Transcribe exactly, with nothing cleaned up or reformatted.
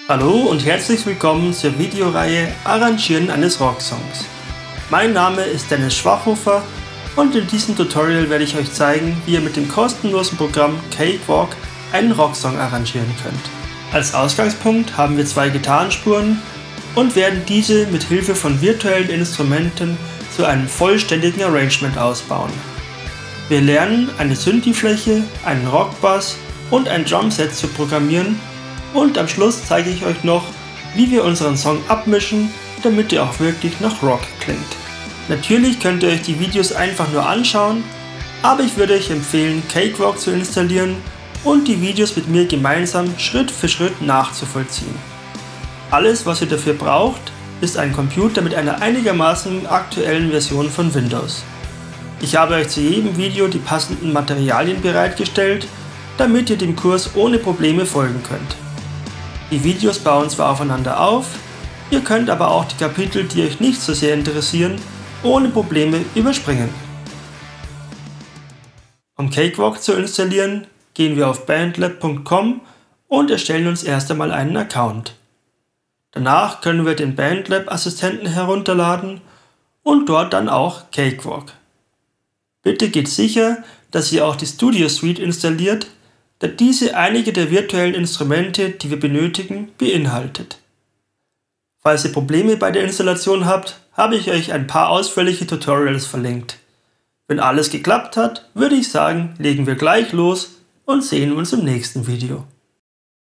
Hallo und herzlich willkommen zur Videoreihe Arrangieren eines Rocksongs. Mein Name ist Dennis Schwachhofer und in diesem Tutorial werde ich euch zeigen, wie ihr mit dem kostenlosen Programm Cakewalk einen Rocksong arrangieren könnt. Als Ausgangspunkt haben wir zwei Gitarrenspuren und werden diese mit Hilfe von virtuellen Instrumenten zu einem vollständigen Arrangement ausbauen. Wir lernen, eine Synthi-Fläche, einen Rockbass und ein Drumset zu programmieren. Und am Schluss zeige ich euch noch, wie wir unseren Song abmischen, damit er auch wirklich nach Rock klingt. Natürlich könnt ihr euch die Videos einfach nur anschauen, aber ich würde euch empfehlen, Cakewalk zu installieren und die Videos mit mir gemeinsam Schritt für Schritt nachzuvollziehen. Alles, was ihr dafür braucht, ist ein Computer mit einer einigermaßen aktuellen Version von Windows. Ich habe euch zu jedem Video die passenden Materialien bereitgestellt, damit ihr dem Kurs ohne Probleme folgen könnt. Die Videos bauen zwar aufeinander auf, ihr könnt aber auch die Kapitel, die euch nicht so sehr interessieren, ohne Probleme überspringen. Um Cakewalk zu installieren, gehen wir auf bandlab punkt com und erstellen uns erst einmal einen Account. Danach können wir den BandLab-Assistenten herunterladen und dort dann auch Cakewalk. Bitte geht sicher, dass ihr auch die Studio Suite installiert, da diese einige der virtuellen Instrumente, die wir benötigen, beinhaltet. Falls ihr Probleme bei der Installation habt, habe ich euch ein paar ausführliche Tutorials verlinkt. Wenn alles geklappt hat, würde ich sagen, legen wir gleich los und sehen uns im nächsten Video.